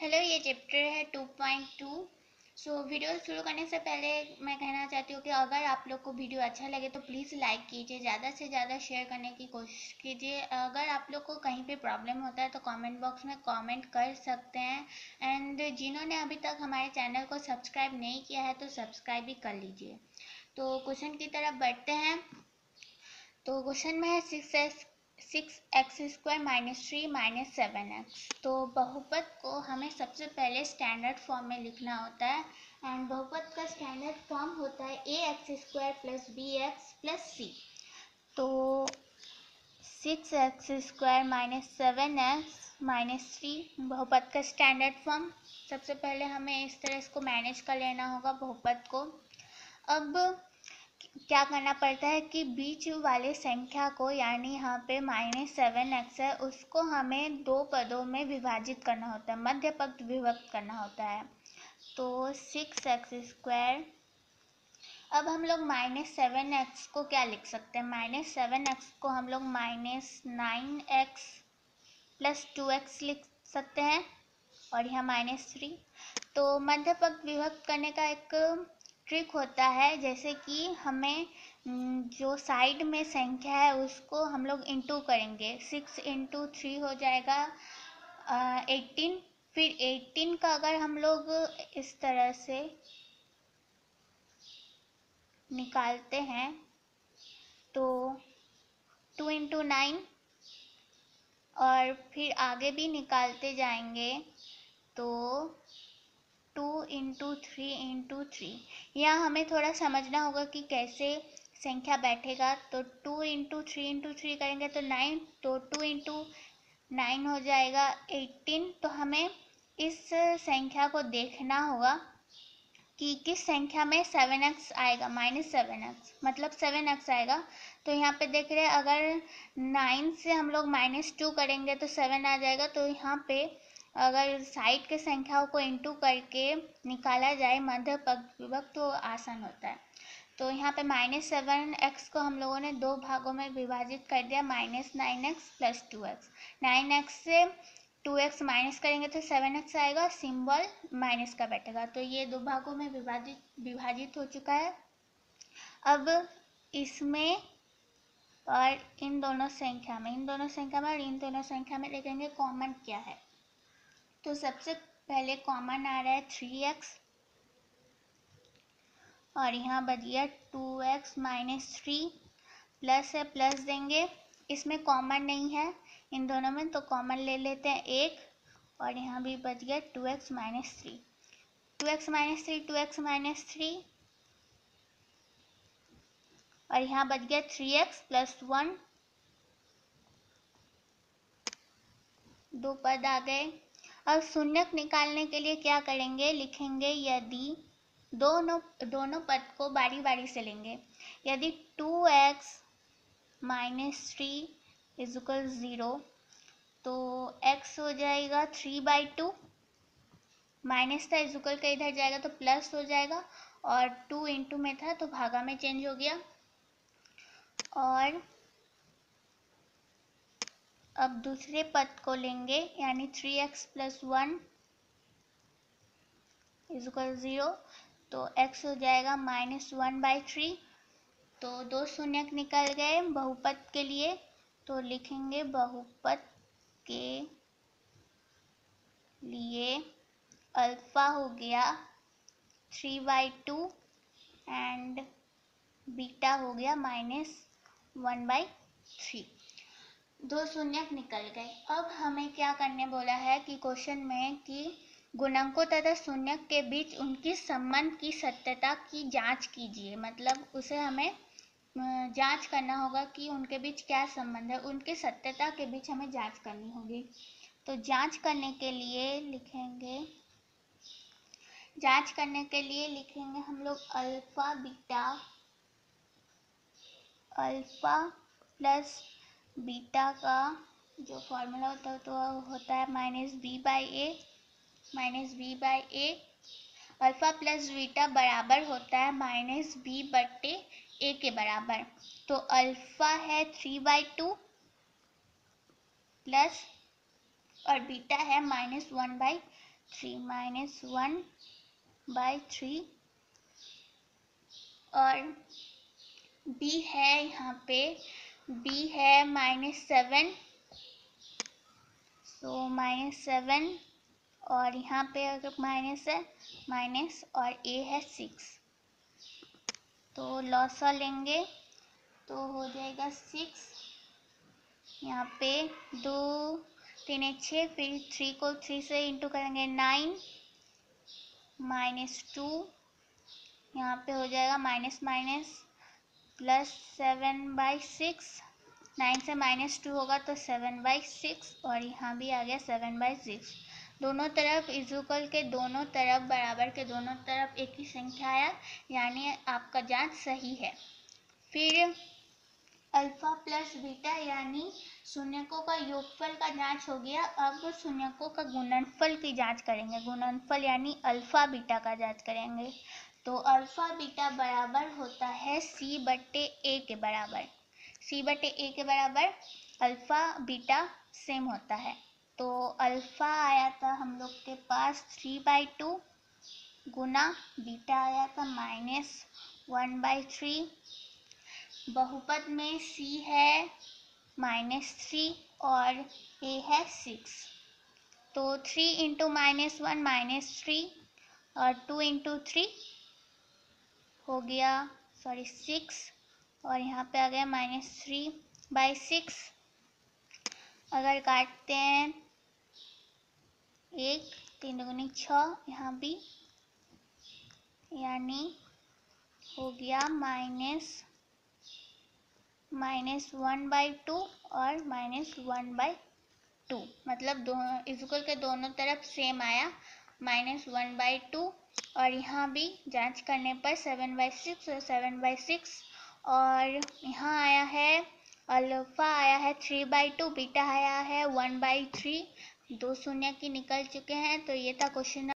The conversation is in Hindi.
हेलो, ये चैप्टर है 2.2। वीडियो शुरू करने से पहले मैं कहना चाहती हूँ कि अगर आप लोग को वीडियो अच्छा लगे तो प्लीज़ लाइक कीजिए, ज़्यादा से ज़्यादा शेयर करने की कोशिश कीजिए। अगर आप लोग को कहीं पे प्रॉब्लम होता है तो कमेंट बॉक्स में कमेंट कर सकते हैं। एंड जिन्होंने अभी तक हमारे चैनल को सब्सक्राइब नहीं किया है तो सब्सक्राइब भी कर लीजिए। तो क्वेश्चन की तरफ बढ़ते हैं। तो क्वेश्चन में है 6x² -3 -7x। तो बहुपद को हमें सबसे पहले स्टैंडर्ड फॉर्म में लिखना होता है। एंड बहुपद का स्टैंडर्ड फॉर्म होता है ax² + bx + c। तो 6x² -7x -3 बहुपद का स्टैंडर्ड फॉर्म। सबसे पहले हमें इस तरह इसको मैनेज कर लेना होगा बहुपद को। अब क्या करना पड़ता है कि बीच वाले संख्या को, यानी यहाँ पे -7x है, उसको हमें दो पदों में विभाजित करना होता है, मध्य पद विभक्त करना होता है। तो 6x²। अब हम लोग -7x को क्या लिख सकते हैं? -7x को हम लोग -9x + 2x लिख सकते हैं और यहाँ -3। तो मध्य पद विभक्त करने का एक ट्रिक होता है, जैसे कि हमें जो साइड में संख्या है उसको हम लोग इंटू करेंगे। 6 × 3 हो जाएगा 18। फिर 18 का अगर हम लोग इस तरह से निकालते हैं तो 2 × 9, और फिर आगे भी निकालते जाएंगे तो 2 × 3 × 3। यहाँ हमें थोड़ा समझना होगा कि कैसे संख्या बैठेगा। तो 2 × 3 × 3 करेंगे तो 9, तो 2 × 9 हो जाएगा 18। तो हमें इस संख्या को देखना होगा कि किस संख्या में 7x आएगा, -7x मतलब 7x आएगा। तो यहाँ पे देख रहे हैं, अगर 9 से हम लोग -2 करेंगे तो 7 आ जाएगा। तो यहाँ पे अगर साइड के संख्याओं को इंटू करके निकाला जाए मध्य पद विभक्त तो आसान होता है। तो यहाँ पे -7x को हम लोगों ने दो भागों में विभाजित कर दिया, -9x + 2x। 9x से 2x माइनस करेंगे तो 7x आएगा, सिंबल माइनस का बैठेगा। तो ये दो भागों में विभाजित हो चुका है। अब इसमें और इन दोनों संख्या में और इन दोनों संख्या में देखेंगे कॉमन क्या है। तो सबसे पहले कॉमन आ रहा है 3x, और यहाँ बच गया 2x -3, प्लस है, प्लस देंगे। इसमें कॉमन नहीं है इन दोनों में, तो कॉमन ले लेते हैं 1, और यहाँ भी बच गया 2x -3, 2x -3, 2x -3, और यहाँ बच गया 3x + 1, दो पद आ गए। अब शून्यक निकालने के लिए क्या करेंगे? लिखेंगे यदि दोनों पद को बारी बारी से लेंगे। यदि 2x -3 = 0 तो x हो जाएगा 3/2, माइनस था इक्वल का इधर जाएगा तो प्लस हो जाएगा, और 2 × में था तो भागा में चेंज हो गया। और अब दूसरे पद को लेंगे, यानी 3x + 1 = 0, तो x हो जाएगा -1/3। तो दो शून्यक निकल गए बहुपद के लिए। तो लिखेंगे बहुपद के लिए अल्फा हो गया 3/2 एंड बीटा हो गया -1/3। दो शून्यक निकल गए। अब हमें क्या करने बोला है कि क्वेश्चन में कि गुणकों तथा शून्यक के बीच उनकी संबंध की सत्यता की जांच कीजिए। मतलब उसे हमें जांच करना होगा कि उनके बीच क्या संबंध है, उनकी सत्यता के बीच हमें जांच करनी होगी। तो जांच करने के लिए लिखेंगे हम लोग अल्फा प्लस बीटा का जो फॉर्मूला होता है तो होता है -b/a। अल्फा प्लस बीटा बराबर होता है -b/a के बराबर। तो अल्फा है 3/2 प्लस और बीटा है -1/3। 3 -1/3 और b है यहाँ पे, b है -7, तो -7 और यहाँ पे अगर माइनस है माइनस और a है 6, तो लॉसा लेंगे तो हो जाएगा 6, यहाँ पे 2 3 6, फिर 3 को 3 से इंटू करेंगे 9 -2, यहाँ पे हो जाएगा माइनस माइनस प्लस 7/6, 9 से -2 होगा तो 7/6 और यहाँ भी आ गया 7/6। दोनों तरफ इक्वल के दोनों तरफ बराबर के दोनों तरफ एक ही संख्या आया, यानी आपका जांच सही है। फिर अल्फा प्लस बीटा यानी शून्यकों का योगफल का जांच हो गया। अब शून्यकों का गुणनफल की जांच करेंगे। गुणनफल यानी अल्फा बीटा का जांच करेंगे। तो अल्फा बीटा बराबर होता है c/a के बराबर। c/a के बराबर अल्फा बीटा सेम होता है। तो अल्फा आया था हम लोग के पास 3/2 गुना बीटा आया था -1/3। बहुपद में c है -3 और a है 6, तो 3 × -1 -3 और 2 × 3 हो गया 6 और यहाँ पे आ गया -3/6। अगर काटते हैं 1 3 दूनी 6, यहाँ भी यानी हो गया -1/2 और -1/2, मतलब दोनों इक्वल के दोनों तरफ सेम आया -1/2। और यहाँ भी जांच करने पर 7/6 और 7/6 और यहाँ आया है अल्फा आया है 3/2, बीटा आया है 1/3। 2 शून्य की निकल चुके हैं। तो ये था क्वेश्चन।